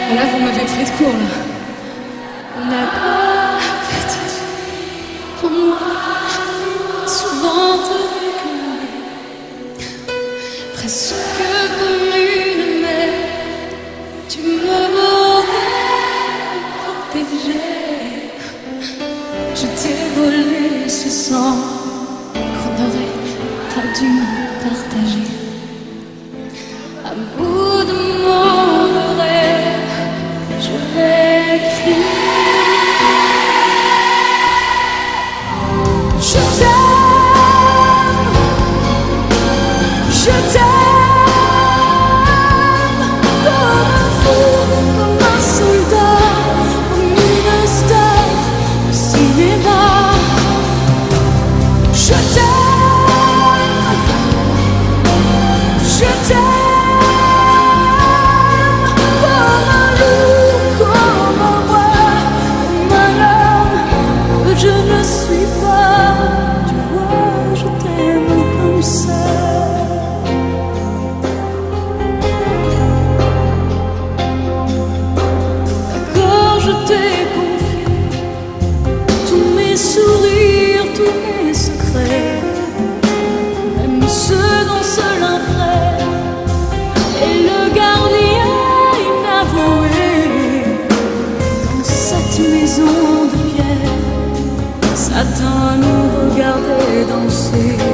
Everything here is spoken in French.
Là, vous m'avez pris de court, là. La petite fille, pour moi, souvent te réclamait, presque comme une mère. Tu me bordais, me protégeais. Je t'ai volé ce sang qu'on n'aurait pas dû partager. À bout de mon rêve, je vais crier. Je t'aime, je t'aime, comme un fou, comme un soldat, comme une star de cinéma. Je t'aime, je t'aime. Je ne suis pas, tu vois, je t'aime comme ça. D'accord, je t'ai confié tous mes sourires, tous mes secrets, même ceux dont seul un frère est le gardien inavoué. Dans cette maison de pierre, Satan nous regardait danser.